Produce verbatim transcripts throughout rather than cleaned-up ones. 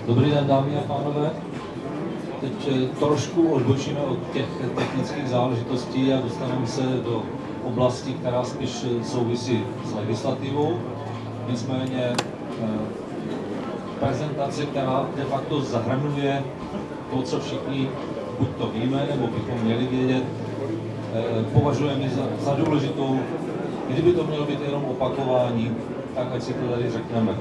Dobrý den, dámy a pánové. Teď trošku odbočíme od těch technických záležitostí a dostaneme se do oblasti, která spíš souvisí s legislativou. Nicméně prezentace, která de facto zahrnuje to, co všichni buď to víme, nebo bychom měli vědět, považujeme za, za důležitou. Kdyby to mělo být jenom opakování, tak ať si to tady řekneme.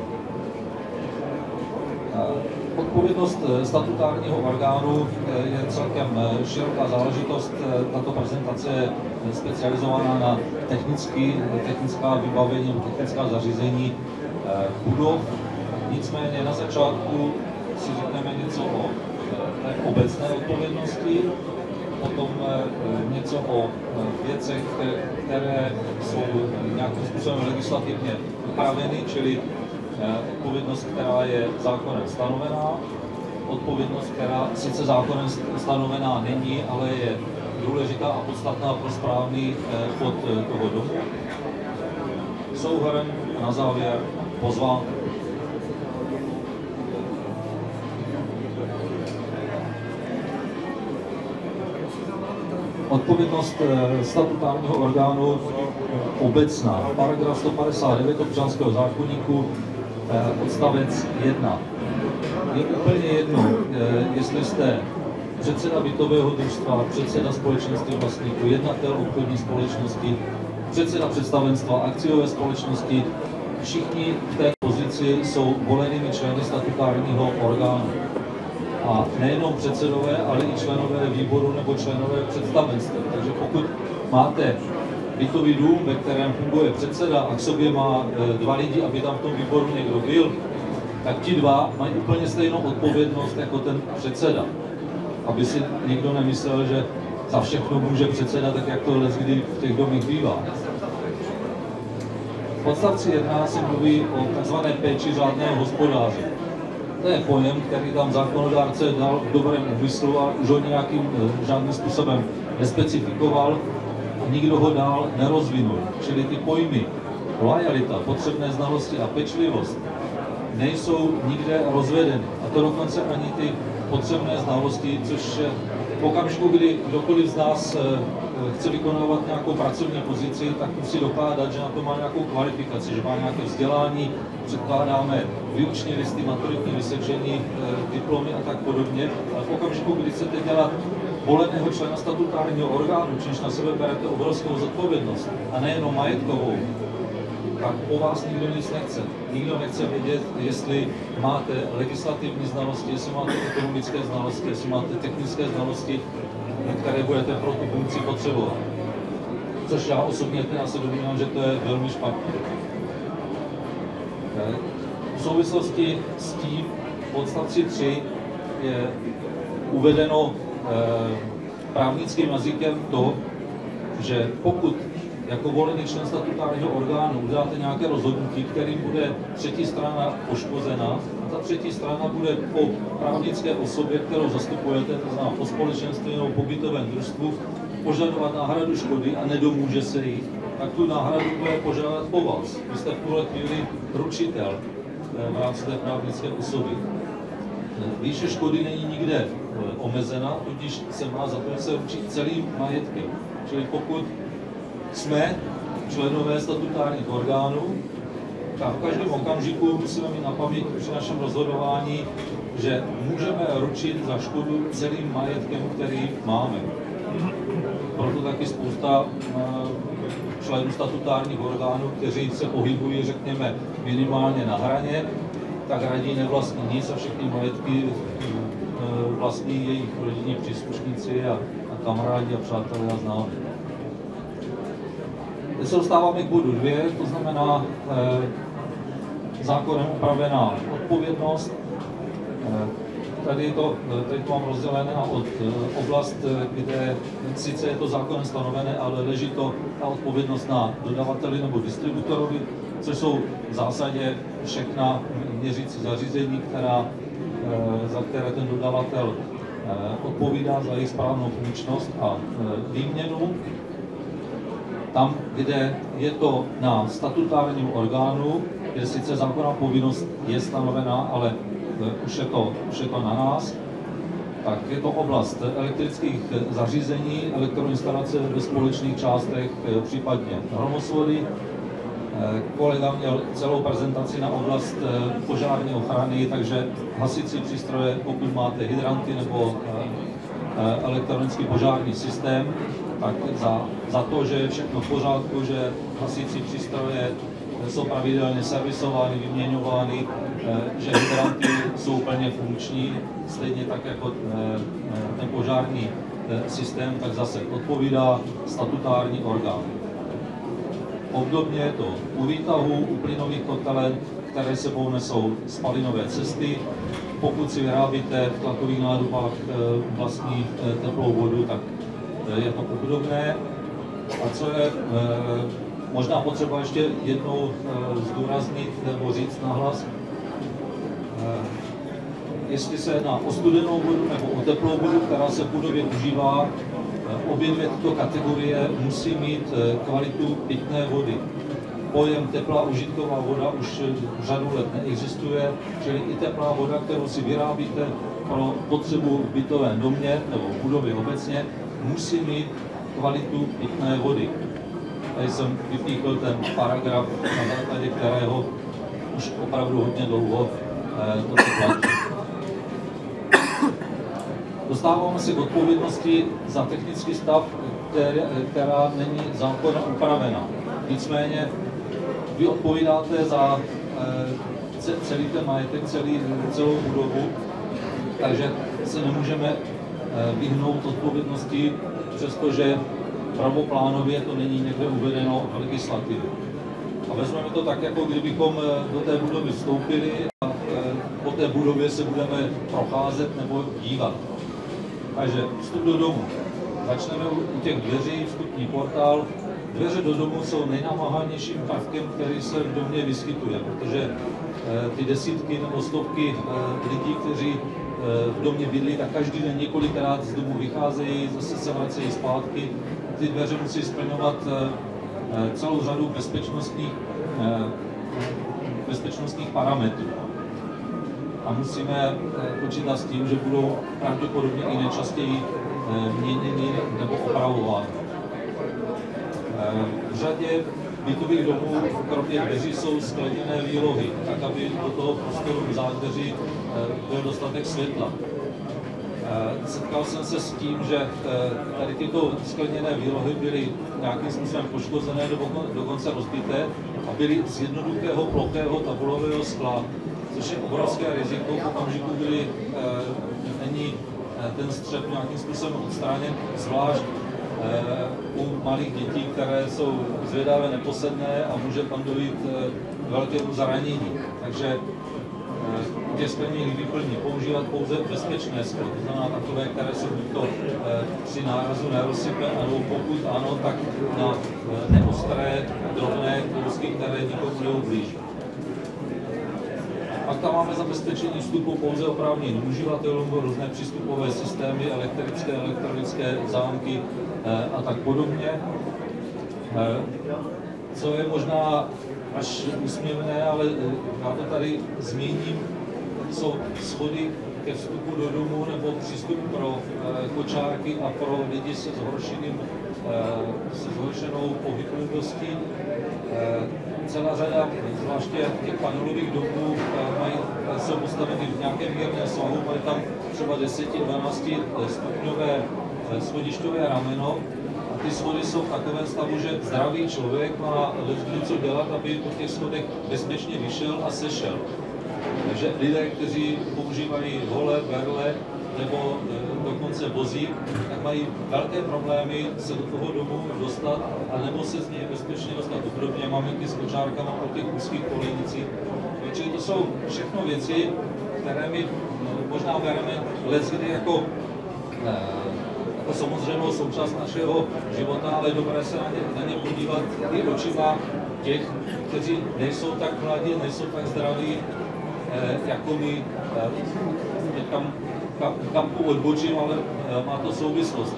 Odpovědnost statutárního orgánu je celkem široká záležitost. Tato prezentace je specializovaná na technický, technická vybavení, technická zařízení budov. Nicméně na začátku si řekneme něco o obecné odpovědnosti, potom něco o věcech, které jsou nějakým způsobem legislativně upraveny, čili odpovědnost, která je zákonem stanovená, odpovědnost, která sice zákonem stanovená není, ale je důležitá a podstatná pro správný chod toho domu. Souhrn na závěr pozvánka. Odpovědnost statutárního orgánu obecná. Paragraf sto padesát devět občanského zákoníku, odstavec jedna. Je úplně jedno, jestli jste předseda bytového družstva, předseda společenství vlastníků, jednatel obchodní společnosti, předseda představenstva akciové společnosti, všichni v té pozici jsou volenými členy statutárního orgánu. A nejenom předsedové, ale i členové výboru nebo členové představenstva. Takže pokud máte bytový dům, ve kterém funguje předseda a k sobě má dva lidi, aby tam v tom výboru někdo byl, tak ti dva mají úplně stejnou odpovědnost jako ten předseda. Aby si někdo nemyslel, že za všechno může předseda, tak jak to leckdy v těch domech bývá. V odstavci jedna se mluví o tzv. Péči řádného hospodáře. To je pojem, který tam zákonodárce dal v dobrém úmyslu a už ho nějakým žádným způsobem nespecifikoval a nikdo ho dál nerozvinul. Čili ty pojmy loajalita, potřebné znalosti a pečlivost nejsou nikde rozvedeny. A to dokonce ani ty potřebné znalosti, což v okamžiku, kdy kdokoliv z nás chce vykonávat nějakou pracovní pozici, tak musí dokládat, že na to má nějakou kvalifikaci, že má nějaké vzdělání, předkládáme výuční listy, maturitní vysvědčení, diplomy a tak podobně. Ale v okamžiku, kdy chcete dělat voleného člena statutárního orgánu, čímž na sebe berete obrovskou zodpovědnost a nejenom majetkovou, tak po vás nikdo nic nechce. Nikdo nechce vědět, jestli máte legislativní znalosti, jestli máte ekonomické znalosti, jestli máte technické znalosti, které budete pro tu funkci potřebovat. Což já osobně teda se domnívám, že to je velmi špatné. V souvislosti s tím v odstavci tři je uvedeno právnickým jazykem to, že pokud jako volený člen statutárního orgánu uděláte nějaké rozhodnutí, kterým bude třetí strana poškozena, a ta třetí strana bude po právnické osobě, kterou zastupujete, to znamená po společenství nebo po bytovém družstvu, požadovat náhradu škody a nedomůže se jí, tak tu náhradu bude požádat po vás. Vy jste v tuhle chvíli ručitel v rámci té právnické osoby. Výše škody není nikde omezena, tudíž se má za to, se ručit celým majetkem. Čili pokud jsme členové statutárních orgánů, tak v každém okamžiku musíme mít na paměti při našem rozhodování, že můžeme ručit za škodu celým majetkem, který máme. Proto taky spousta členů statutárních orgánů, kteří se pohybují, řekněme, minimálně na hraně, tak raději nevlastní nic a všechny majetky vlastní jejich rodinní příslušníci a, a kamarádi a přátelé a známí. Teď se dostáváme k bodu dvě, to znamená eh, zákonem upravená odpovědnost. Eh, tady, to, tady to mám rozdělené na od, eh, oblast, kde sice je to zákonem stanovené, ale leží to ta odpovědnost na dodavateli nebo distributorovi, což jsou v zásadě všechna měřící zařízení, která, eh, za které ten dodavatel eh, odpovídá za jejich správnou funkčnost a eh, výměnu. Tam, kde je to na statutárním orgánu, kde sice zákonná povinnost je stanovená, ale už je to, už je to na nás. Tak je to oblast elektrických zařízení, elektroinstalace ve společných částech, případně hromosvody. Kolega měl celou prezentaci na oblast požární ochrany, takže hasicí přístroje, pokud máte hydranty nebo elektronický požární systém, tak za, za to, že je všechno v pořádku, že hasicí přístroje jsou pravidelně servisovány, vyměňovány, že hydranty jsou plně funkční, stejně tak jako ten požární systém, tak zase odpovídá statutární orgán. Obdobně je to u výtahů, u plynových kotelen, které sebou nesou spalinové cesty. Pokud si vyrábíte v tlakových nádobách vlastní teplou vodu, tak je to obdobné. A co je možná potřeba ještě jednou zdůraznit nebo říct nahlas, jestli se jedná o studenou vodu nebo o teplou vodu, která se v budově užívá, obě dvě tyto kategorie musí mít kvalitu pitné vody. Pojem teplá užitková voda už řadu let neexistuje, čili i teplá voda, kterou si vyrábíte pro potřebu v bytovém domě nebo v budově obecně, musí mít kvalitu pitné vody. Tady jsem vypíchl ten paragraf, na základě kterého už opravdu hodně dlouho to platí. Dostáváme se k odpovědnosti za technický stav, která není zákonem upravena. Nicméně vy odpovídáte za celý ten majetek, celý, celou budovu, takže se nemůžeme vyhnout odpovědnosti, přestože pravoplánově to není někde uvedeno v legislativě. A vezmeme to tak, jako kdybychom do té budovy vstoupili a po té budově se budeme procházet nebo dívat. Takže vstup do domu. Začneme u těch dveří, vstupní portál. Dveře do domu jsou nejnamáhanějším prvkem, který se v domě vyskytuje, protože ty desítky nebo stovky lidí, kteří v domě bydlí, tak každý den několikrát z domu vycházejí, zase se vracejí zpátky. Ty dveře musí splňovat celou řadu bezpečnostních, bezpečnostních parametrů. A musíme počítat s tím, že budou pravděpodobně i nejčastěji měněny nebo opravovány. V řadě bytových domů kromě dveří jsou skleněné výlohy, tak aby do toho prostoru v zádveří byl dostatek světla. Setkal jsem se s tím, že tady tyto skleněné výlohy byly nějakým způsobem poškozené nebo dokonce rozbité a byly z jednoduchého plochého tabulového skla, což je obrovské riziko v okamžiku, kdy není ten střep nějakým způsobem odstráněn, zvlášť u malých dětí, které jsou zvědavé, neposedné a může tam dojít k velkému zranění. Takže u těch skleněných výplní používat pouze bezpečné sklo, to znamená takové, které se buď to při nárazu nerozsype, anebo pokud ano, tak na neostré, drobné kousky, které nikomu neublíží. Pak tam máme zabezpečení vstupu pouze oprávněným uživatelům, různé přístupové systémy, elektrické, elektronické zámky a tak podobně. Co je možná až úsměvné, ale já to tady zmíním, jsou schody ke vstupu do domu nebo přístup pro kočárky a pro lidi se zhoršeným, se zhoršenou pohybovostí. Celá řada, zvláště těch panelových domů, mají, jsou postaveny v nějakém mírném svahu, mají tam třeba deset až dvanáct stupňové schodišťové rameno. A ty schody jsou v takovém stavu, že zdravý člověk má leží co dělat, aby po těch schodech bezpečně vyšel a sešel. Takže lidé, kteří používají hole, berle nebo dokonce vozík, tak mají velké problémy se do toho domu dostat a nebo se z něj bezpečně dostat. Obdobně maminky s kočárkama po těch úzkých kolejnicích. Čili to jsou všechno věci, které my možná bereme leckdy jako, jako samozřejmou součást našeho života, ale je dobré se na ně, na ně podívat i očima těch, kteří nejsou tak mladí, nejsou tak zdraví, jako my. Teď kam, kam, kam odbočím, ale má to souvislost.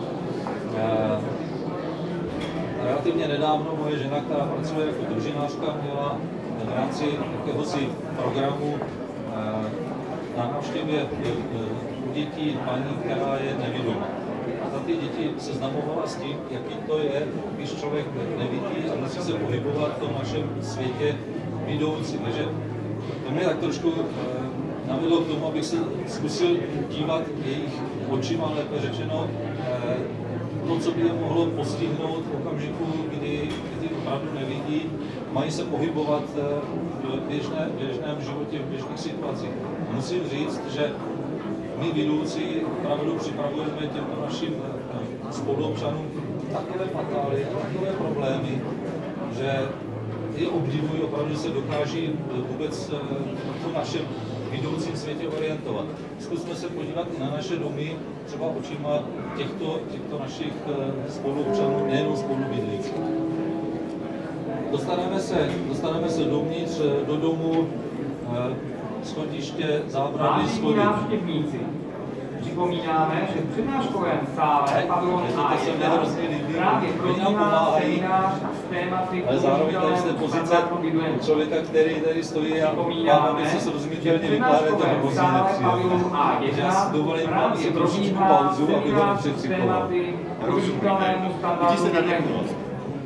Relativně nedávno moje žena, která pracuje jako družinářka, měla v rámci jakéhosi programu na návštěvě u dětí paní, která je nevidomá. A ta ty děti seznamovala s tím, jaký to je, když člověk nevidí a musí se pohybovat v tom našem světě vidoucí. Takže to mě tak trošku navedlo k tomu, abych se zkusil dívat jejich očima, lépe řečeno, to, co by je mohlo postihnout v okamžiku, kdy, kdy opravdu nevidí, mají se pohybovat v běžné, běžném životě, v běžných situacích. Musím říct, že my vidoucí opravdu připravujeme těmto našim spoluobčanům takové fatály, takové problémy, že je obdivují, opravdu se dokáží vůbec v našem vidoucím světě orientovat. Zkusme se podívat na naše domy, třeba očima těchto, těchto našich spoluobčanů, nejenom spolubydlících. Dostaneme se, dostaneme se dovnitř, do domu, schodiště, zábrany, schody. Návštěvníci. Připomínáme, že v přednáškovém sále pavilon A jedna právě probíhá seminář s tématy ale zároveň tady jste pozice člověka, který tady stojí a má aby se srozumitelně vykládat to hrozně nepříjemné. Já si dovolím, mám si trošičku pauzu, aby ho nepřekřikoval. Vidí se nadechnout.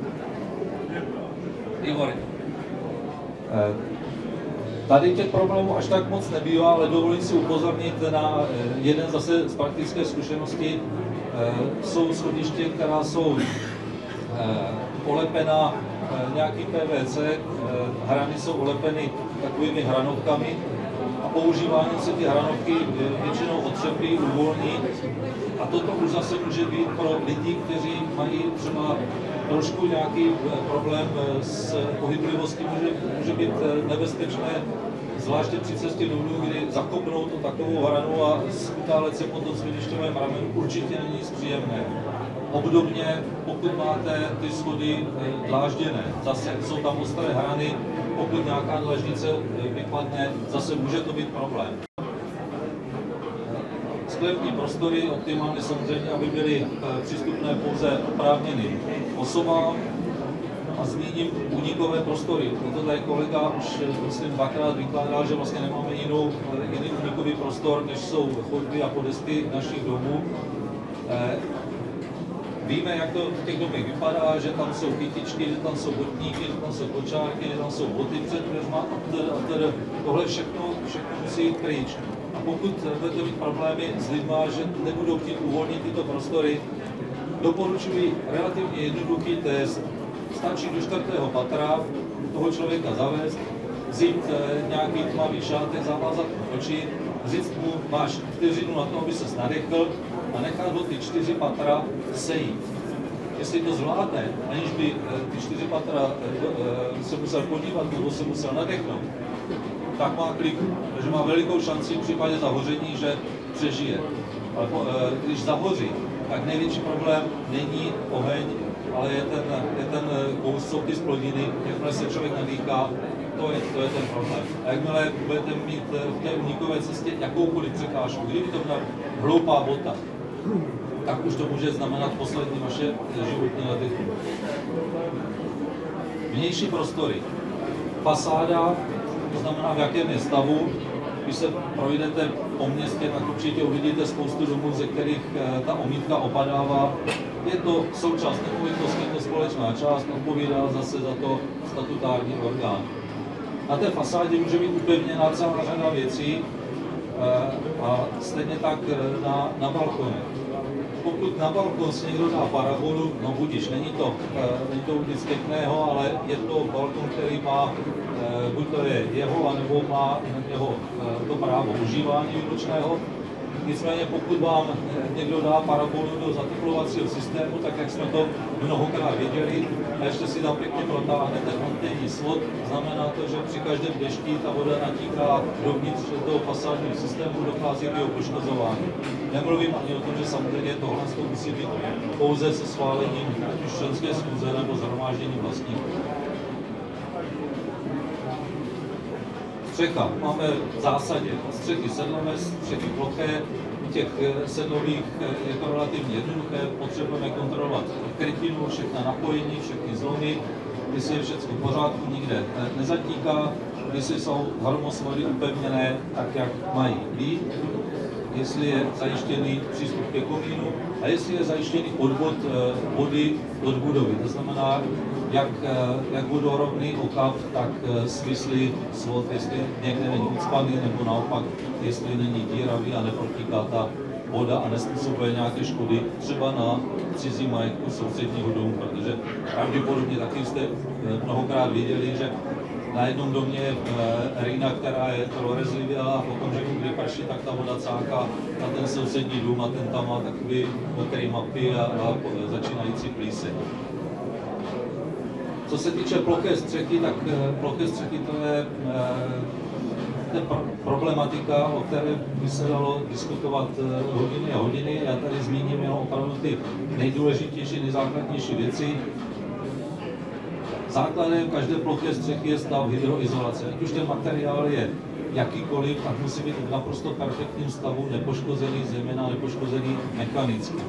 Igor. Tady těch problémů až tak moc nebývá, ale dovolím si upozornit na jeden zase z praktické zkušenosti. Jsou schodiště, která jsou olepena nějaký P V C, hrany jsou olepeny takovými hranovkami a používání se ty hranovky většinou otřepí, uvolní. A toto už zase může být pro lidi, kteří mají třeba trošku nějaký problém s pohyblivostí, může, může být nebezpečné, zvláště při cestě dolů, kdy zakopnou to takovou hranu a skutálet se po tom schodišťovém ramenu určitě není nic příjemné. Obdobně, pokud máte ty schody dlážděné, zase jsou tam ostré hrany, pokud nějaká dlaždice vypadne, zase může to být problém. Sklepní prostory optimálně samozřejmě, aby byly přístupné pouze oprávněným osobám. A zmíním únikové prostory. To tady kolega už myslím dvakrát vykládal, že vlastně nemáme jinou, jiný únikový prostor, než jsou chodby a podesty našich domů. Víme, jak to v těch domech vypadá, že tam jsou kytičky, že tam jsou botníky, že tam jsou kočárky, že tam jsou boty před dveřma a tohle všechno, všechno musí jít pryč. A pokud budete mít problémy s lidma, že nebudou chtít uvolnit tyto prostory, doporučuji relativně jednoduchý test. Stačí do čtvrtého patra toho člověka zavést, vzít nějaký tmavý šátek, zavázat oči, říct mu, máš vteřinu na to, aby ses nadechl a nechat ho ty čtyři patra sejít. Jestli to zvládne, aniž by ty čtyři patra se musel podívat nebo se musel nadechnout, tak má kliku, takže má velikou šanci v případě zahoření, že přežije. Ale když zahoří, tak největší problém není oheň, ale je ten, je ten kous, jsou ty splodiny, jakmile se člověk nadýchá, to je, to je ten problém. A jakmile budete mít v té únikové cestě jakoukoliv překážku, kdyby to byla hloupá bota, tak už to může znamenat poslední vaše životní lety. Vnější prostory. Fasáda, to znamená v jakém je stavu. Když se projdete po městě, tak určitě uvidíte spoustu domů, ze kterých ta omítka opadává. Je to součást nemovitosti, je to společná část, odpovídá zase za to statutární orgán. Na té fasádě může být upevněná celá řada věcí a stejně tak na, na balkonu. Pokud na balkon si někdo dá parabolu, no budiš, není to, není to nic pěkného, ale je to balkon, který má, buď to je jeho, anebo má jeho to právo užívání výlučného. Nicméně pokud vám někdo dá parabolu do zateplovacího systému, tak jak jsme to mnohokrát viděli, a ještě si tam pěkně protáhne ten anténní svod, znamená to, že při každém dešti ta voda natíká dovnitř toho fasádního systému, dochází k jeho poškozování. Nemluvím ani o tom, že samozřejmě tohle musí být pouze se schválením členské schůze nebo shromážděním vlastníků. Střecha. Máme v zásadě střechy sedlové, střechy ploché. U těch sedlových je to relativně jednoduché. Potřebujeme kontrolovat krytinu, všechna napojení, všechny zlomy, jestli je všechno v pořádku, nikde nezatíká. jestli jsou hromosvody upevněné tak, jak mají být, jestli je zajištěný přístup ke komínu a jestli je zajištěný odvod vody od budovy. To znamená, jak, jak vodorovný okav, tak svislý svod, jestli někde není ucpaný, nebo naopak, jestli není díravý a neprotíká ta voda a nezpůsobuje nějaké škody třeba na cizí majetku sousedního domu, protože pravděpodobně taky jste mnohokrát viděli, že na jednom domě je rýna, která je prorezlivá a v okamžiku, kdy prší, tak ta voda cáká na ten sousední dům a ten tam má takový mokrý mapy a, a začínající plíseň. Co se týče ploché střechy, tak ploché střechy to je to je problematika, o které by se dalo diskutovat hodiny a hodiny. Já tady zmíním jenom opravdu ty nejdůležitější, nejzákladnější věci. Základem každé ploché střechy je stav hydroizolace. Ať už ten materiál je jakýkoliv, tak musí být v naprosto perfektním stavu, nepoškozený, zejména nepoškozený mechanicky.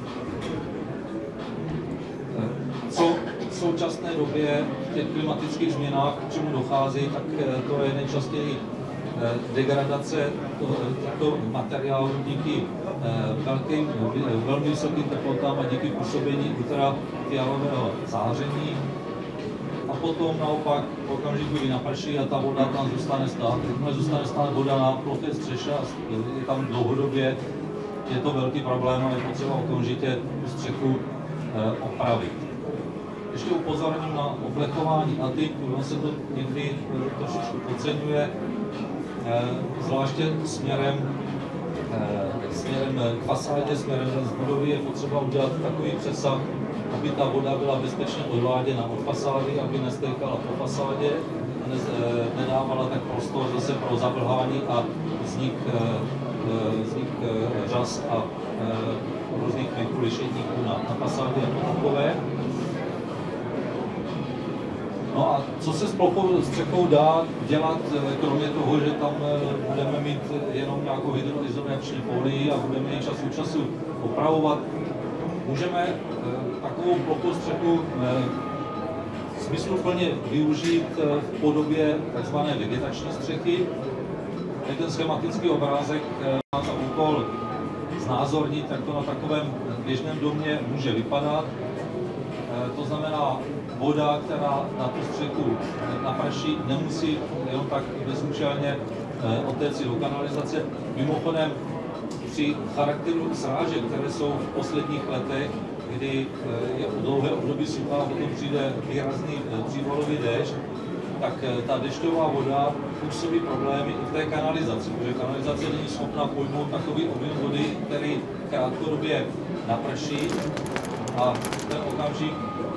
Co v současné době v těch klimatických změnách, k čemu dochází, tak to je nejčastěji degradace těchto materiálů díky velkým, velmi vysokým teplotám a díky působení ultrafialového záření. A potom naopak v okamžiku, kdy naprší a ta voda tam zůstane stát, jakmile zůstane stát voda na ploché střeše a je tam dlouhodobě, je to velký problém a je potřeba okamžitě tu střechu opravit. Ještě upozorním na oblechování atik, ono se to někdy trošičku podceňuje, zvláště směrem, směrem k fasádě, směrem z budovy je potřeba udělat takový přesah, aby ta voda byla bezpečně odváděna od fasády, aby nestékala po fasádě a ne, nedávala tak prostor zase pro zavlhání a vznik, vznik řas a různých vykulišetníků na, na fasádě jako takové. No a co se s plochou střechou dá dělat, kromě toho, že tam budeme mít jenom nějakou hydroizolační folii a budeme ji čas od času opravovat, můžeme takovou plochou střechu smysluplně využít v podobě tzv. Vegetační střechy. Ten schematický obrázek má za úkol znázornit, jak to na takovém běžném domě může vypadat. To znamená, voda, která na tu střechu naprší, nemusí jenom tak bezúčelně odtéct do kanalizace. Mimochodem, při charakteru srážek, které jsou v posledních letech, kdy je dlouhé období sucha a potom přijde výrazný přívalový déšť, tak ta dešťová voda působí problémy i v té kanalizaci, protože kanalizace není schopna pojmout takový objem vody, který krátkodobě naprší a ten okamžik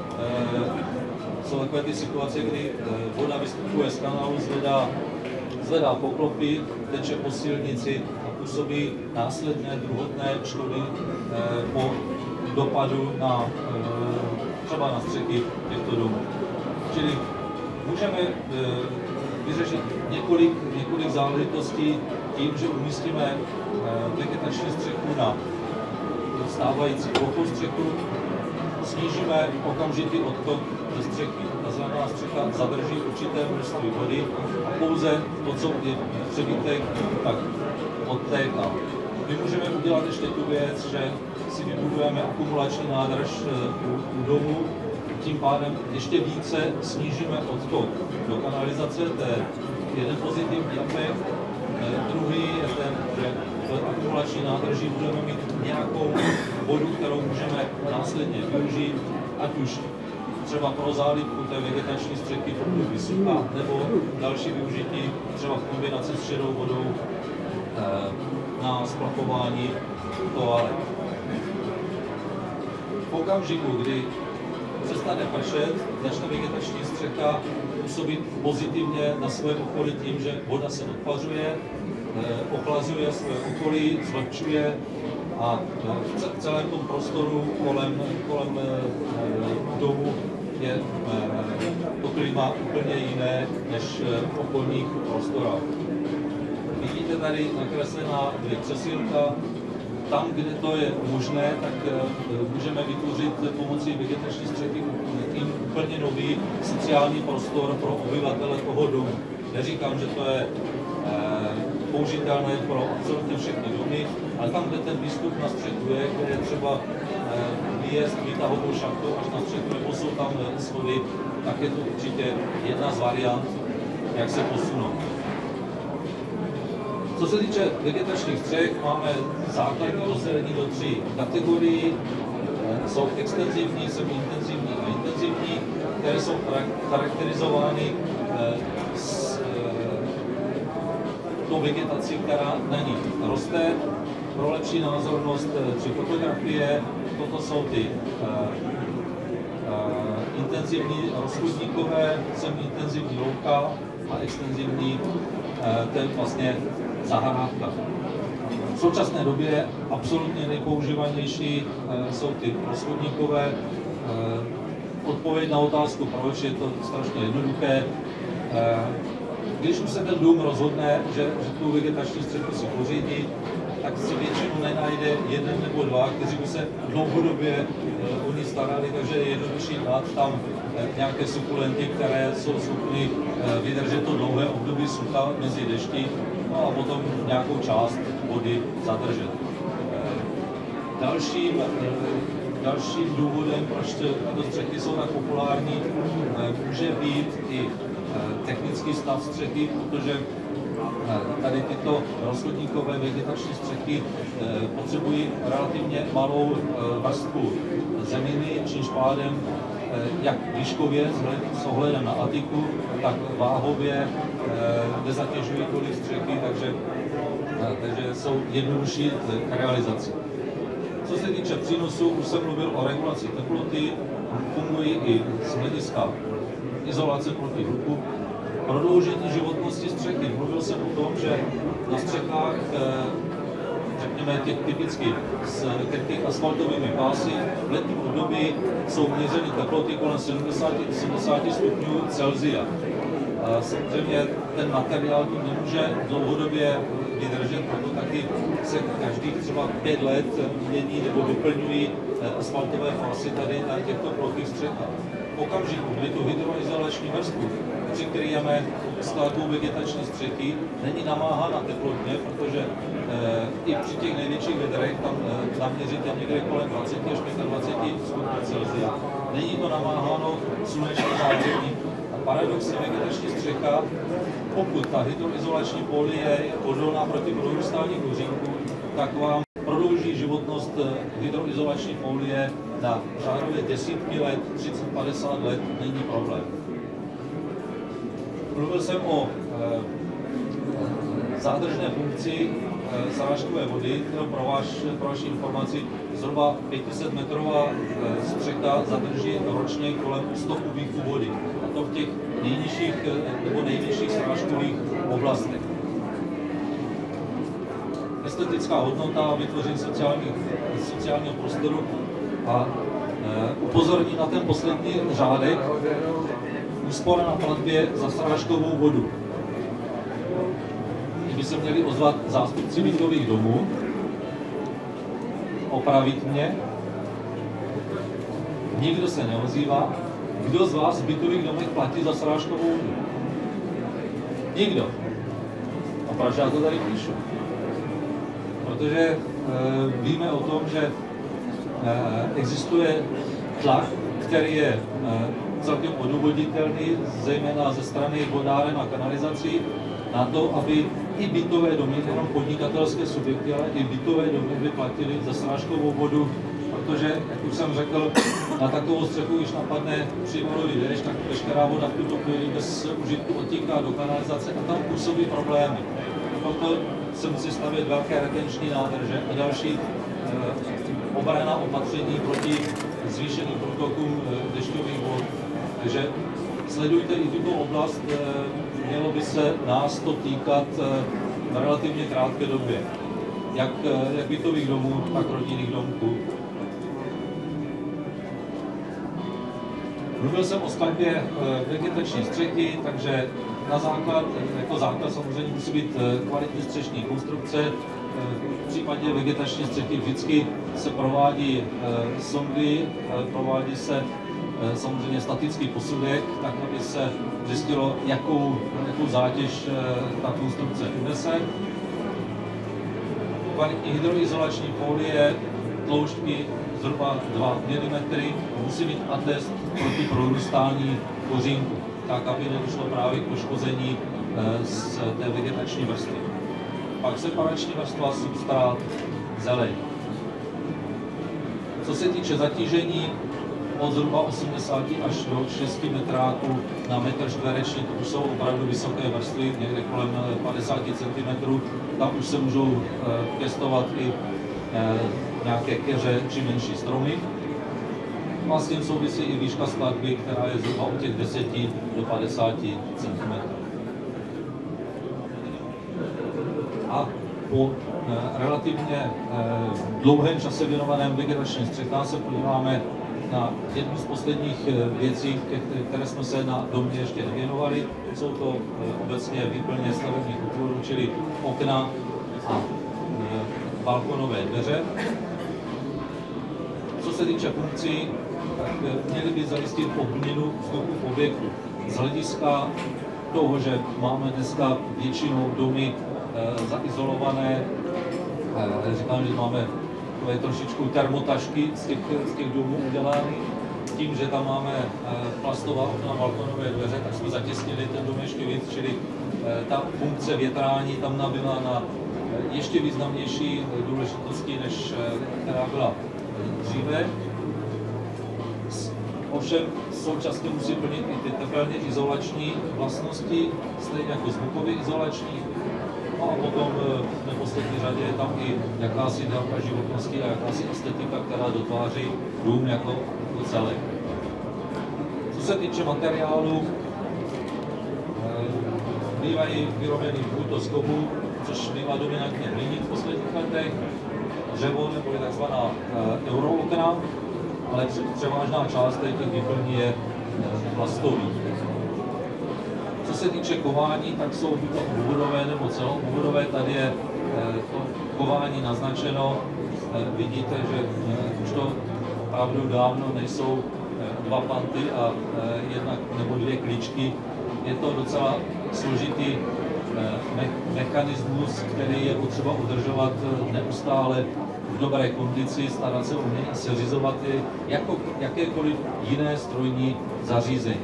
jsou takové ty situace, kdy voda vystupuje z kanálu, zvedá, zvedá poklopy, teče po silnici a působí následné druhotné škody po dopadu na, třeba na střechy těchto domů. Čili můžeme vyřešit několik, několik záležitostí tím, že umístíme vegetační střechu na stávající plochou střechu, snížíme okamžitý odtok ze střechy. Ta zelená střecha zadrží určité množství vody a pouze to, co je přebytek, tak odtéká. My můžeme udělat ještě tu věc, že si vybudujeme akumulační nádrž u, u domu, tím pádem ještě více snížíme odtok do kanalizace. To je jeden pozitivní efekt. Druhý je ten, že v akumulační nádrži budeme mít nějakou vodu, kterou můžeme následně využít, ať už třeba pro zálivku té vegetační střechy, pokud vysucha, nebo další využití třeba v kombinaci s šedou vodou na splachování toalet. V okamžiku, kdy přestane pršet, začne vegetační střecha působit pozitivně na své okolí tím, že voda se odpařuje, ochlazuje své okolí, zvlhčuje a v celém tom prostoru kolem, kolem domu je to klima úplně jiné než v okolních prostorách. Vidíte tady nakreslená dvě křesílka. Tam, kde to je možné, tak můžeme vytvořit pomocí vegetační střechy úplně nový sociální prostor pro obyvatele toho domu. Neříkám, že to je eh, použitelné pro absolutně všechny domy, ale tam, kde ten výstup na střechu je, kde je třeba eh, výjezd výtahovou šachtou až na střechu, nebo jsou tam schody, tak je to určitě jedna z variant, jak se posunout. Co se týče vegetačních střech, máme základní rozdělení do tří kategorií. Jsou extenzivní, semi-intenzivní a intenzivní, které jsou charakterizovány s tou vegetací, která na nich roste. Pro lepší názornost tři fotografie. Toto jsou ty intenzivní rozchodníkové, semi-intenzivní louka a extenzivní, to je vlastně zahrádka. V současné době absolutně nejpoužívanější jsou ty rozchodníkové. Odpověď na otázku, proč, je to strašně jednoduché. Když už se ten dům rozhodne, že, že tu vegetační střechu si pořídí, tak si většinou nenajde jeden nebo dva, kteří by se dlouhodobě o ní starali, takže je jednodušší dát tam nějaké sukulenty, které jsou schopny vydržet to dlouhé období sucha mezi dešti, no a potom nějakou část vody zadržet. Dalším, dalším důvodem, proč tyto střechy jsou tak populární, může být i technický stav střechy, protože tady tyto rozchodníkové vegetační střechy potřebují relativně malou vrstvu zeminy, čímž pádem jak výškově s ohledem na atiku, tak váhově nezatěžují tolik střechy, takže, takže jsou jednodušší k realizaci. Co se týče přínosu, už jsem mluvil o regulaci teploty, fungují i z hlediska izolace proti hluku. Prodloužení životnosti střechy. Mluvil jsem o tom, že na střechách, řekněme, těch typicky s krytých asfaltovými pásy, v letním období jsou měřeny teploty kolem sedmdesát až osmdesát stupňů Celsia. Samozřejmě ten materiál tím nemůže dlouhodobě vydržet, proto taky se každých třeba pět let mění nebo doplňují asfaltové pásy tady na těchto plochých střechách. V okamžiku, kdy tu hydroizolační vrstvu přikryjeme skladbou vegetační střechy, není namáhána teplotně, protože e, i při těch největších vedrech tam e, naměříte někde kolem dvacet až dvacet pět stupňů Celsia. Není to namáháno slunečním zářením. A paradoxně vegetační střecha, pokud ta hydroizolační folie je odolná proti prorůstání kořínků, tak vám prodlouží životnost hydroizolační folie na řádově desítky let, třicet padesát let, není problém. Mluvil jsem o e, zádržné funkci e, srážkové vody, kterou pro, vaš, pro vaši informaci zhruba pět set metrová e, střecha zadrží ročně kolem sto kubíků vody. A to v těch nejnižších e, nebo nejvyšších srážkových oblastech. Estetická hodnota, vytvoření sociálního prostoru a e, upozorní na ten poslední řádek, úspora na platbě za srážkovou vodu. Kdyby se měli ozvat zástupci bytových domů, opravit mě, nikdo se neozývá, kdo z vás v bytových domech platí za srážkovou vodu? Nikdo. A proč já to tady píšu? Protože e, víme o tom, že e, existuje tlak, který je e, celkem odůvodnitelný, zejména ze strany vodáren a kanalizací, na to, aby i bytové domy, nejenom podnikatelské subjekty, ale i bytové domy by platily za srážkovou vodu, protože, jak už jsem řekl, na takovou střechu, když napadne přívalový déšť, tak veškerá voda v tuto chvíli bez užitku odtíká do kanalizace a tam působí problémy. Proto se musí stavět velké retenční nádrže a další eh, obranná opatření proti zvýšeným průtokům eh, dešťových vod. Takže sledujte i tuto oblast, eh, mělo by se nás to týkat eh, v relativně krátké době, jak, eh, jak bytových domů, tak rodinných domků. Mluvil jsem o skladbě eh, vegetační střechy, takže na základ, jako základ samozřejmě musí být kvalitní střešní konstrukce. V případě vegetační střechy vždycky se provádí sondy, provádí se samozřejmě statický posudek, tak aby se zjistilo, jakou, jakou zátěž ta konstrukce unese. Kvalitní hydroizolační folie tloušťky zhruba dva milimetry, musí mít atest proti prorůstání kořínku, tak aby nedošlo právě k poškození z té vegetační vrstvy. Pak separační vrstva, substrát, zeleň. Co se týče zatížení, od zhruba osmdesáti až do šesti metráků na metr čtvereční, to už jsou opravdu vysoké vrstvy, někde kolem padesáti centimetrů, tam už se můžou pěstovat i nějaké keře či menší stromy. A s tím souvisí i výška skladby, která je zhruba od těch deseti do padesáti centimetrů. A po relativně dlouhém čase věnovaném vegetačním střechách se podíváme na jednu z posledních věcí, které jsme se na domě ještě nevěnovali. Jsou to obecně výplně stavebních útvorů, čili okna a balkonové dveře. Co se týče funkcí, tak měli by zajistit obměnu vzduchu v objektu. Z hlediska toho, že máme dneska většinou domy e, zaizolované, e, říkám, že máme takové trošičku termotašky z těch, z těch domů udělané. Tím, že tam máme e, plastová okna, balkonové dveře, tak jsme zatěsnili ten dom ještě víc, čili e, ta funkce větrání tam nabyla na e, ještě významnější důležitosti, než e, která byla dříve. Ovšem současně musí plnit i ty tepelně izolační vlastnosti, stejně jako zvukově izolační. A potom v neposlední řadě je tam i jakási délka životnosti a jakási estetika, která dotváří dům jako, jako celek. Co se týče materiálu, bývají vyrobeny buď z kovu, což bývá dominantně hliník v posledních letech, dřevo nebo je takzvaná eurookna, ale převážná část těch výplní je plastový. Co se týče kování, tak jsou buď to obvodové nebo celoovodové. Tady je to kování naznačeno. Vidíte, že už to opravdu dávno nejsou dva panty a jedna nebo dvě klíčky. Je to docela složitý mechanismus, který je potřeba udržovat neustále v dobré kondici, starat se o něj a seřizovat je jako jakékoliv jiné strojní zařízení.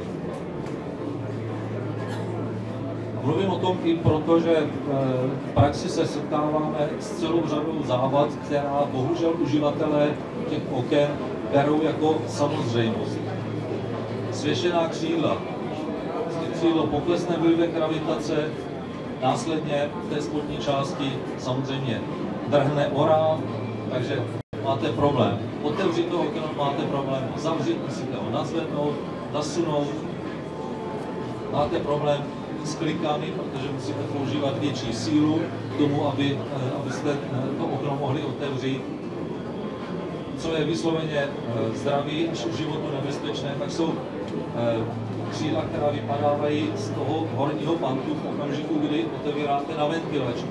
Mluvím o tom i proto, že v praxi se setkáváme s celou řadou závad, která bohužel uživatelé těch oken berou jako samozřejmost. Svěšená křídla. Křídlo poklesne vlivem gravitace, následně v té spodní části samozřejmě drhne orál, takže máte problém. Otevřít to okno, máte problém. Zavřít, musíte ho nazvednout, nasunout. Máte problém s klikami, protože musíte používat větší sílu k tomu, aby, abyste to okno mohli otevřít. Co je vysloveně zdraví až životu nebezpečné, tak jsou křídla, která vypadávají z toho horního pantu v okamžiku, kdy otevíráte na ventilačku.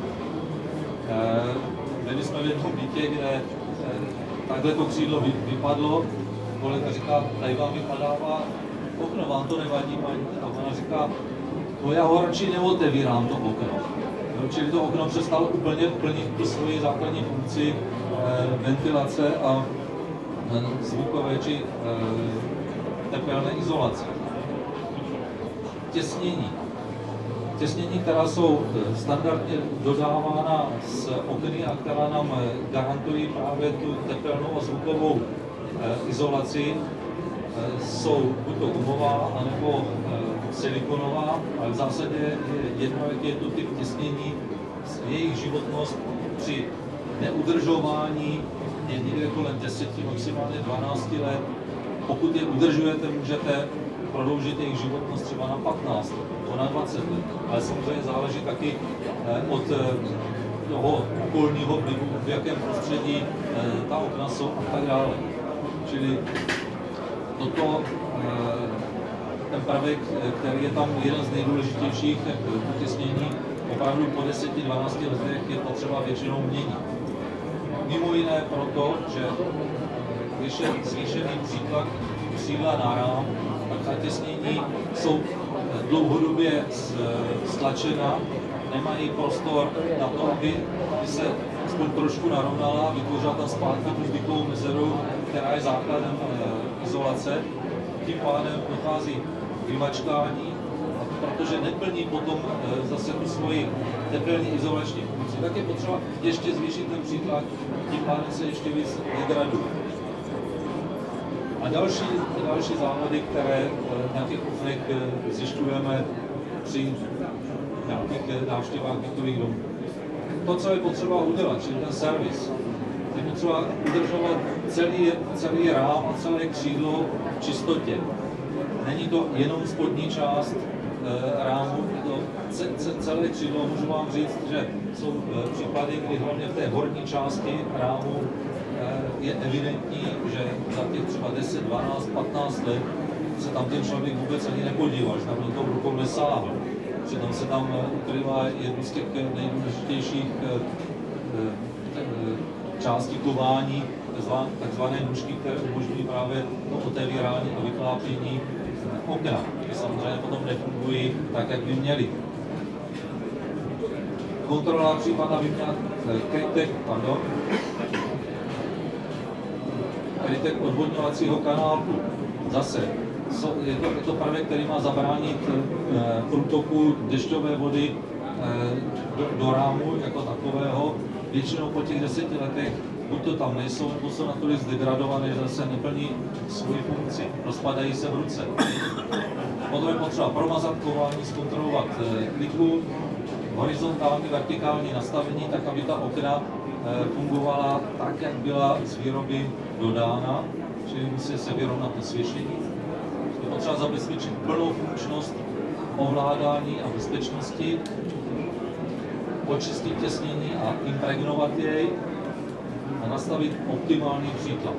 Byli jsme v jednom bytě, kde takhle to křídlo vypadlo. Kolega říká, tady vám vypadává okno, vám to nevadí, paní? A ona říká, no já ho radši neotevírám to okno. No, čili to okno přestalo úplně plnit tu svoji základní funkci eh, ventilace a eh, zvukové či eh, tepelné izolace. Těsnění. Těsnění, která jsou standardně dodávána z okny a která nám garantují právě tu tepelnou a zvukovou eh, izolaci, eh, jsou buď to gumová, anebo eh, silikonová, ale v zásadě je jedno, jak je to typ těsnění, jejich životnost při neudržování je někde kolem deseti, maximálně dvanácti let. Pokud je udržujete, můžete prodloužit jejich životnost třeba na patnáct nebo na dvacet let. Ale samozřejmě záleží taky od toho okolního vlivu, v jakém prostředí ta okna jsou a tak dále. Čili toto, ten prvek, který je tam jeden z nejdůležitějších, utěsnění, opravdu po deseti dvanácti letech je potřeba většinou měnit. Mimo jiné proto, že když je zvýšený přítlak křídla na rám, tak ta těsnění jsou dlouhodobě stlačena, nemají prostor na to, aby se aspoň trošku narovnala, vytvořila tam zpátky tu vzduchovou mezeru, která je základem izolace. Tím pádem dochází k vymačkání, protože neplní potom zase tu svoji tepelně izolační funkci, tak je potřeba ještě zvýšit ten přítlak, tím pádem se ještě víc degraduje. A další, další závody, které na těch oknech zjišťujeme při nějakých návštěvách bytových domů. To, co je potřeba udělat, čili ten servis, je potřeba udržovat celý, celý rám a celé křídlo v čistotě. Není to jenom spodní část e, rámu, je to ce, ce, celé křídlo. Můžu vám říct, že jsou e, případy, kdy hlavně v té horní části rámu e, je evidentní, že za těch třeba deset, dvanáct, patnáct let se tam ten člověk vůbec ani nepodíval, že tam do toho rukou nesáhl. Přitom se tam ukrývá jednu z těch nejdůležitějších částí kování, takzvané nůžky, které umožňují právě to otevírání a vyklápění okna, které samozřejmě potom nefungují tak, jak by měly. Kontrola případná vyměna krytek, pardon, krytek odvodňovacího kanálu. Zase je to, je to prvek, který má zabránit e, průtoku dešťové vody e, do, do rámu jako takového. Většinou po těch deseti letech buď to tam nejsou, nebo jsou natolik zdegradované, že zase neplní svoji funkci, rozpadají se v ruce. Potom je potřeba promazat kování, zkontrolovat e, kliku, horizontální, vertikální nastavení, tak aby ta okna e, fungovala tak, jak byla z výroby dodána, čili musí se vyrovnat osvětlení. Je potřeba zabezpečit plnou funkčnost ovládání a bezpečnosti, očistit těsnění a impregnovat jej a nastavit optimální přítlak.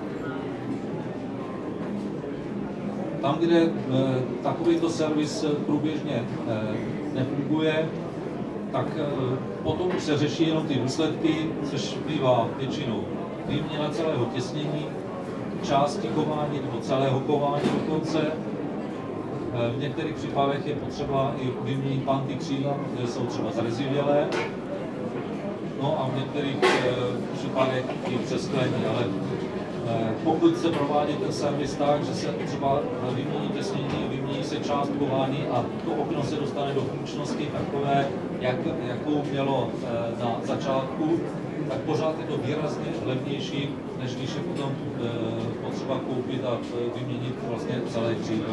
Tam, kde e, takovýto servis průběžně e, nefunguje, tak e, potom se řeší jenom ty důsledky, což bývá většinou výměna celého těsnění, části kování nebo celého kování dokonce. V některých případech je potřeba i vyměnit panty křídla, které jsou třeba zrezivělé. No a v některých e, případech i přesklení, ale e, pokud se provádí ten servis tak, že se třeba vymění těsnění, vymění se část kování a to okno se dostane do funkčnosti takové, jak, jakou mělo e, na začátku, tak pořád je to výrazně levnější, než když je potom e, potřeba koupit a e, vyměnit vlastně celé křídlo.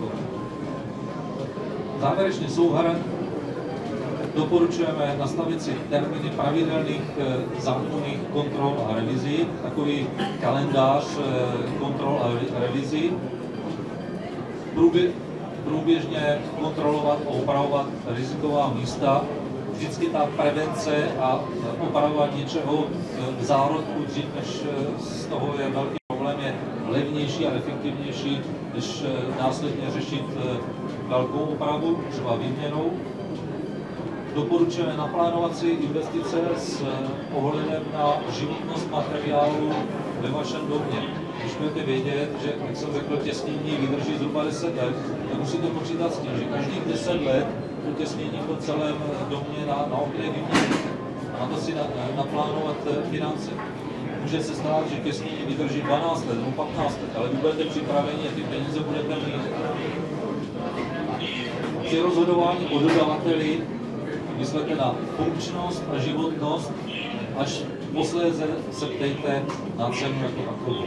Závěrečný souhrn. Doporučujeme nastavit si termíny pravidelných e, zákonných kontrol a revizí, takový kalendář e, kontrol a revizí. Průbě, průběžně kontrolovat a opravovat riziková místa. Vždycky ta prevence a opravovat něčeho v zárodku dřív, než z toho je velký problém, je levnější a efektivnější, než následně řešit velkou opravu, třeba výměnou. Doporučujeme naplánovat si investice s ohledem na životnost materiálu ve vašem domě. Když budete vědět, že, jak jsem řekl, těsnění vydrží zhruba deset let, tak musíte počítat s tím, že každých deset let to těsnění po celém domě na, na okně vyměnit a na to si na, naplánovat finance. Může se stát, že těsnění vydrží dvanáct let nebo patnáct let, ale vy budete připraveni a ty peníze budete mít. Při rozhodování o dodavateli myslete na funkčnost a životnost, až posléze se ptejte na cenu jako takovou.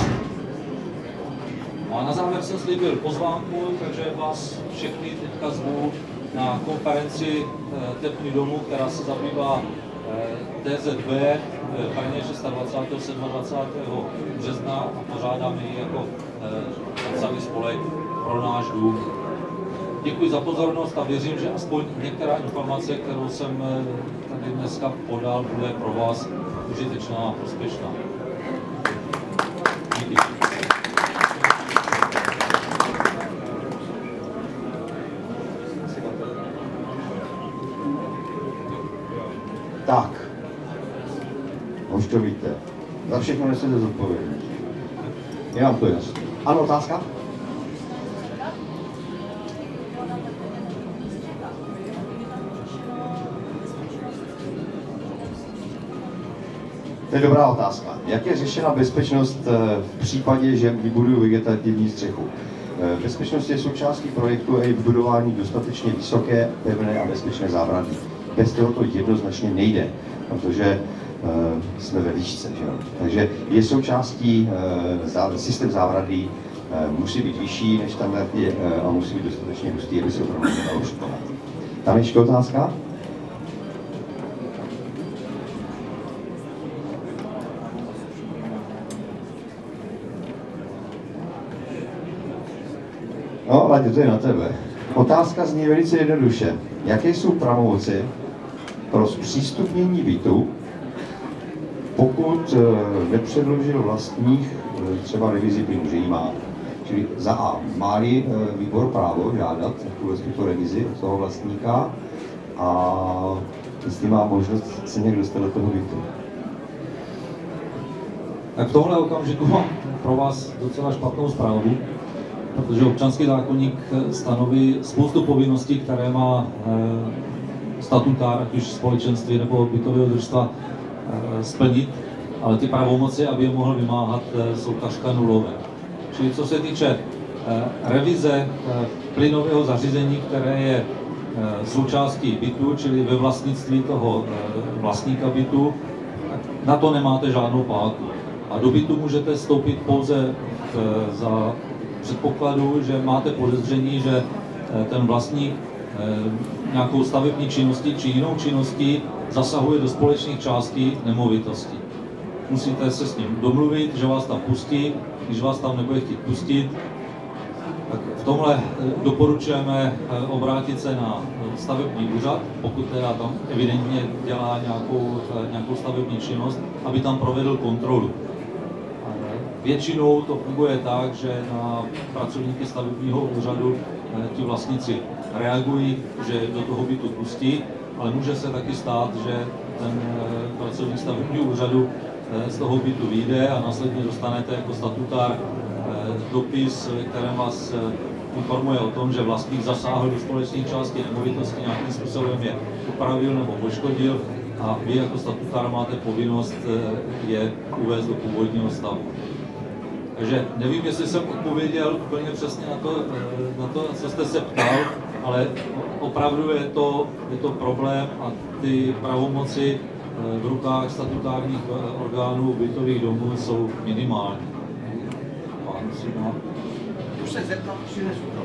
A na závěr jsem slíbil pozvánku, takže vás všechny teďka zvu na konferenci Teplý domů, která se zabývá D Z B v Brně dvacátého šestého, dvacátého sedmého března a pořádáme ji jako celý spolek pro náš dům. Děkuji za pozornost a věřím, že aspoň některá informace, kterou jsem tady dneska podal, bude pro vás užitečná a prospěšná. Díky. Tak, už to víte, za všechno nesete zodpovědnost. Je vám to jasné. Ano, otázka? To je dobrá otázka. Jak je řešena bezpečnost v případě, že vybuduju vegetativní střechu? Bezpečnost je součástí projektu a je vybudování dostatečně vysoké, pevné a bezpečné zábradlí. Bez toho to jednoznačně nejde, protože uh, jsme ve výšce. Že? Takže je součástí, uh, zá, systém zábradlí uh, musí být vyšší než standardně uh, a musí být dostatečně hustý, aby se opravdu nedalo šikovat. Tam ještě otázka? No, Laďo, to je na tebe. Otázka zní velice jednoduše. Jaké jsou pravomoci pro zpřístupnění bytu, pokud nepředložil vlastník třeba revizi plynu, že ji má? Čili za A, má-li výbor právo žádat tuto revizi od toho vlastníka a jestli má možnost se někdo dostat do toho bytu? Tak v tomhle okamžiku mám pro vás docela špatnou zprávu, protože občanský zákoník stanoví spoustu povinností, které má statutár, ať už společenství nebo bytového družstva, splnit, ale ty pravomoci, aby je mohl vymáhat, jsou takřka nulové. Čili co se týče revize plynového zařízení, které je součástí bytu, čili ve vlastnictví toho vlastníka bytu, na to nemáte žádnou páku. A do bytu můžete vstoupit pouze za předpokladu, že máte podezření, že ten vlastník nějakou stavební činností či jinou činností zasahuje do společných částí nemovitosti. Musíte se s ním domluvit, že vás tam pustí. Když vás tam nebude chtít pustit, tak v tomhle doporučujeme obrátit se na stavební úřad, pokud teda tam evidentně dělá nějakou, nějakou stavební činnost, aby tam provedl kontrolu. Většinou to funguje tak, že na pracovníky stavebního úřadu ti vlastníci reagují, že do toho bytu pustí, ale může se taky stát, že ten pracovník stavebního úřadu z toho bytu vyjde a následně dostanete jako statutár dopis, ve kterém vás informuje o tom, že vlastník zasáhl do společných částí nemovitosti, nějakým způsobem je upravil nebo poškodil a vy jako statutár máte povinnost je uvést do původního stavu. Takže nevím, jestli jsem odpověděl úplně přesně na to, na to, co jste se ptal, ale opravdu je to, je to problém a ty pravomoci v rukách statutárních orgánů bytových domů jsou minimální. Pán si má... Už se zeptal, přinesu to.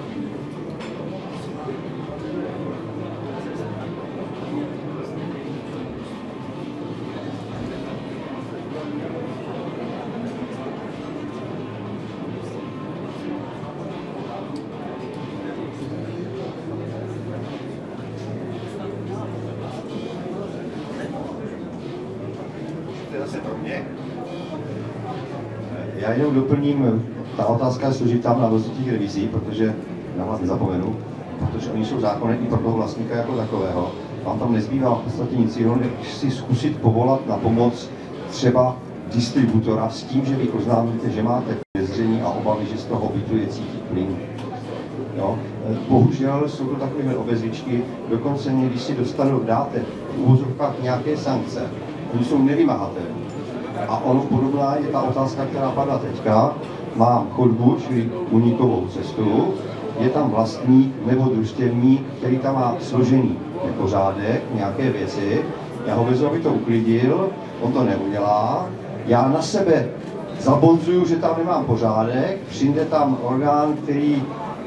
Já jenom doplním, ta otázka je složitá na těch revizí, protože na vás nezapomenu, protože oni jsou zákonné i pro toho vlastníka jako takového. Vám tam nezbývá v podstatě nic jiného, než si zkusit povolat na pomoc třeba distributora s tím, že vy oznámíte, že máte podezření a obavy, že z toho bytu je cítit plyn. Jo? Bohužel jsou to takové obezličky, dokonce když si dostanou, dáte v uvozovkách nějaké sankce, oni jsou nevymahatelné. A ono podobná je ta otázka, která padla teďka. Mám chodbu, čili únikovou cestu, je tam vlastník nebo družstevník, který tam má složený nepořádek, nějaké věci. Já ho vezu, aby to uklidil, on to neudělá. Já na sebe zabonzuju, že tam nemám pořádek, přijde tam orgán, který,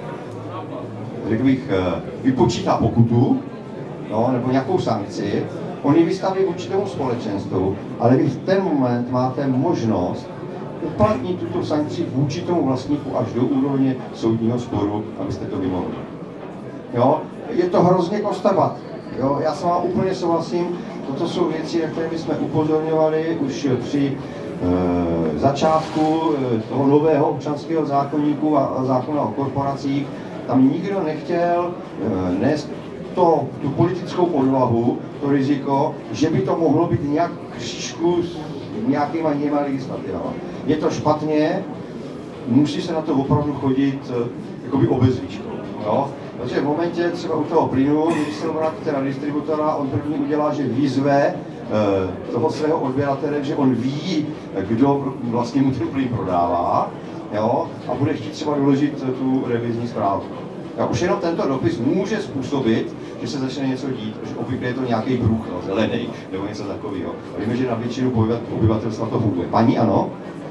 řekl bych, vypočítá pokutu, no, nebo nějakou sankci. Oni vystaví určitému společenstvu, ale vy v ten moment máte možnost uplatnit tuto sankci vůči tomu vlastníku až do úrovně soudního sporu, abyste to vymohli. Jo? Je to hrozně kostrbat. Jo? Já s vámi úplně souhlasím, toto jsou věci, na které jsme upozorňovali už při e, začátku e, toho nového občanského zákoníku a, a zákona o korporacích. Tam nikdo nechtěl e, nést to, tu politickou podvahu, to riziko, že by to mohlo být nějak křížku s nějakýma jinýma legislativama. Je to špatně, musí se na to opravdu chodit jakoby obezličkou. Jo? Protože v momentě třeba u toho plynu, když se obrátíte na distributora, on první udělá, že vyzve uh, toho svého odběratele, že on ví, kdo vlastně mu ten plyn prodává, jo, a bude chtít třeba doložit tu revizní zprávu. A už jenom tento dopis může způsobit, že se začne něco dít, že obvykle je to nějaký bruch, no, zelený, nebo něco takového. A víme, že na většinu obyvatelstva to funguje. Paní, ano?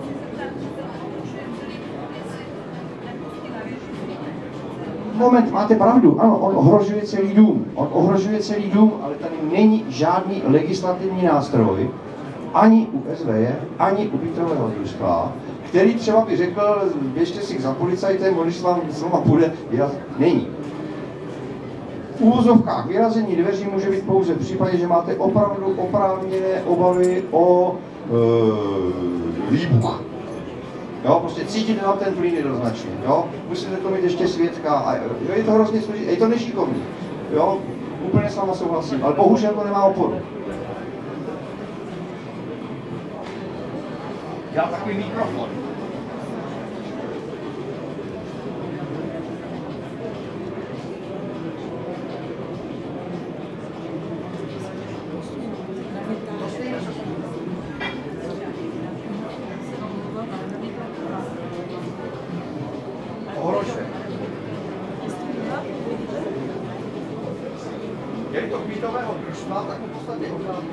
Moment, máte pravdu, ano, on ohrožuje celý dům. On ohrožuje celý dům, ale tady není žádný legislativní nástroj, ani u S V J, ani u bytového družstva, který třeba by řekl, běžte si za policajtem, on když vám s váma půjde, není. V úvozovkách vyrazení dveří může být pouze v případě, že máte opravdu oprávněné obavy o e, výbuch. Jo, prostě cítíte tam ten plyn jednoznačně, jo, musíte to mít ještě svědka, a jo, je to hrozně složité, je to nešikovný, jo, úplně s váma souhlasím, ale bohužel to nemá oporu. Já takový mikrofon. Je to bytového družstva, tak v podstatě opravdu.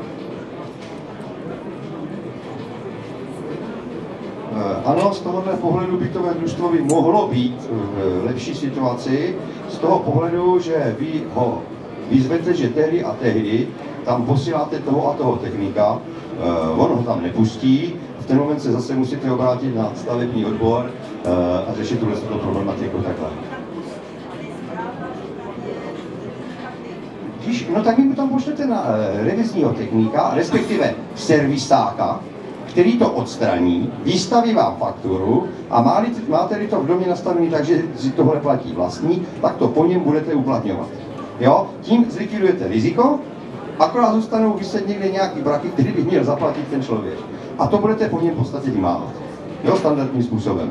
Ano, z tohohle pohledu bytové družstvo by mohlo být v lepší situaci, z toho pohledu, že vy ho vyzvete, že tehdy a tehdy tam posíláte toho a toho technika, on ho tam nepustí, v ten moment se zase musíte obrátit na stavební odbor a řešit tuhle problematiku takhle. Když, no tak vy mu tam pošlete na revizního technika, respektive servisáka, který to odstraní, vystaví vám fakturu a máte-li to v domě nastavený tak, že si tohle platí vlastní, tak to po něm budete uplatňovat. Jo? Tím zlikvidujete riziko, akorát zůstanou vyset někde nějaký braky, který by měl zaplatit ten člověk. A to budete po něm v podstatě vymáhat. Jo, standardním způsobem.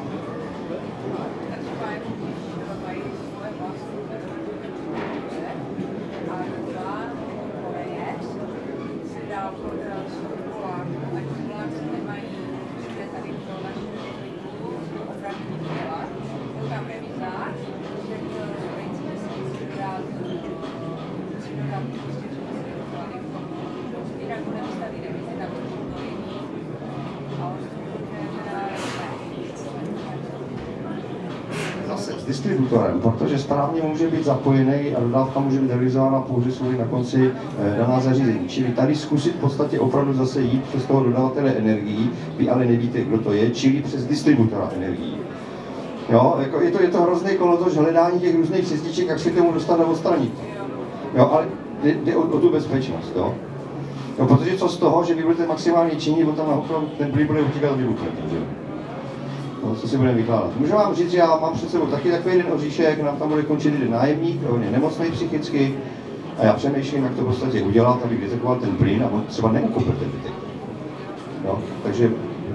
S distributorem, protože správně může být zapojený a dodávka může být realizována pouze svůj na konci e, daná zařízení. Čili tady zkusit v podstatě opravdu zase jít přes toho dodavatele energií, vy ale nevíte, kdo to je, čili přes distributora energií. Jo, jako je to, je to hrozný kolotoč hledání těch různých cestiček, jak se k tomu dostat a odstranit. Jo, ale jde, jde o, o tu bezpečnost, jo. Jo, protože co z toho, že vy budete maximálně činit, bo tam naopak ten plyn bude utíkat a vybuchne. No, co si budeme vykládat. Můžu vám říct, že já mám před sebou taky takový jeden oříšek, nám tam bude končit jeden nájemník, on je nemocný psychicky a já přemýšlím, jak to v podstatě udělat, abych detekoval ten plyn a on třeba neukopil ten bytek. No, takže...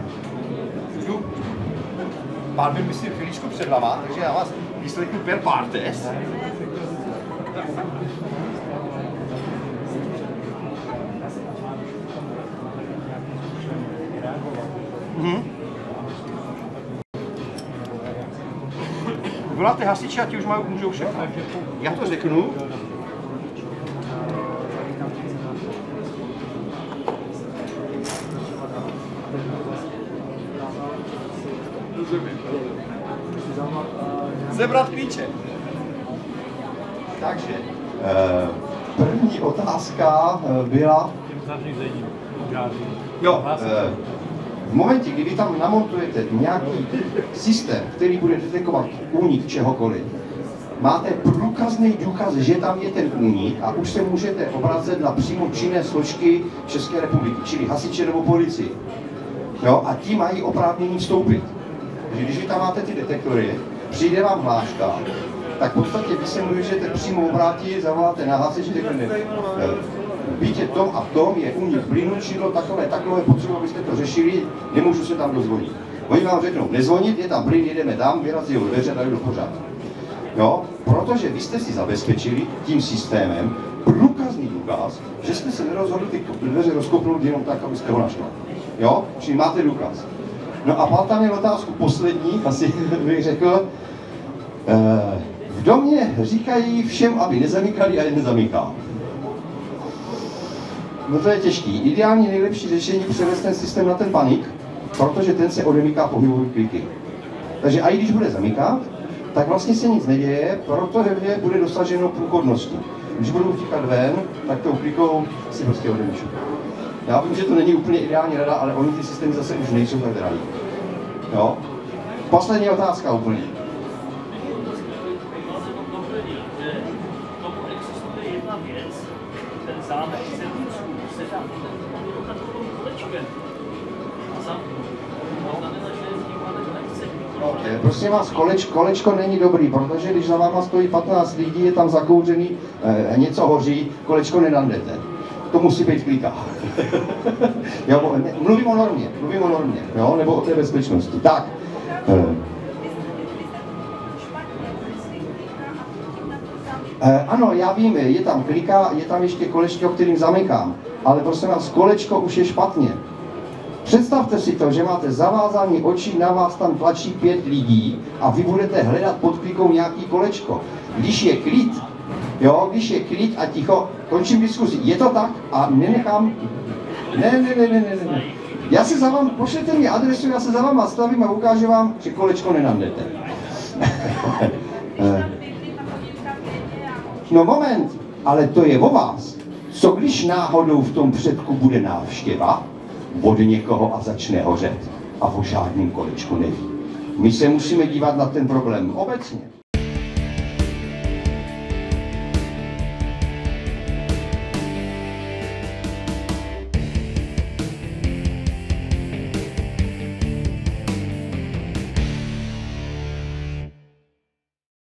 Pán byl, myslím, chvíličku před váma, takže já vás vyslechnu per partes. Mhm. Voláte hasiče a ti už mají, můžou všechno. Já to řeknu. Zebrat klíče. Takže, eh, první otázka byla... Jo, eh, v momentě, kdy vy tam namontujete nějaký systém, který bude detekovat únik čehokoliv, máte průkazný důkaz, že tam je ten únik a už se můžete obracet na přímo činné složky České republiky, čili hasiče nebo policii. Jo, a ti mají oprávnění vstoupit. Takže když vy tam máte ty detektory, přijde vám hláška, tak v podstatě vy se můžete přímo obrátit, zavoláte na hasiče, řeknete, v bytě tom a tom je únik plynu, čidlo takové, takové, potřebuji, abyste to řešili, nemůžu se tam dozvonit. Oni vám řeknou, nezvonit, je tam plyn, jedeme tam, vyrazí ho dveře, dají do pořádku. Jo? Protože vy jste si zabezpečili tím systémem průkazný důkaz, že jste se nerozhodli ty dveře rozkopnout jenom tak, abyste ho našli. Jo? Čili máte důkaz. No a pak tam je otázku poslední, asi bych řekl, eh, v domě říkají všem, aby nezamykali a je nezamykám. No to je těžký. Ideální nejlepší řešení převést ten systém na ten panik, protože ten se odemyká pohybový kliky. Takže i když bude zamykat, tak vlastně se nic neděje, protože bude dosaženo průchodnosti. Když budou utíkat ven, tak tou klikou si prostě odemyču. Já vím, že to není úplně ideální rada, ale oni ty systémy zase už nejsou tak drahý. Jo? Poslední otázka úplně. Okay, prosím vás, koleč, kolečko není dobrý, protože když za váma stojí patnáct lidí, je tam zakouřený, e, něco hoří, kolečko nenandete. To musí být klika. Jo, ne, mluvím o normě, mluvím o normě, jo, nebo o té bezpečnosti. Tak. E, e, ano, já vím, je tam klika, je tam ještě kolečko, kterým zamykám, ale prosím vás, kolečko už je špatně. Představte si to, že máte zavázané oči, na vás tam tlačí pět lidí a vy budete hledat pod klikou nějaký kolečko. Když je klid, jo, když je klid a ticho, končím diskuzi. Je to tak a nenechám... Ne, ne, ne, ne, ne, ne. Já se za vám, pošlete mi adresu, já se za váma stavím a ukážu vám, že kolečko nenandete. No moment, ale to je o vás. Co když náhodou v tom předku bude návštěva od někoho a začne hořet a o žádným kolečku neví? My se musíme dívat na ten problém obecně.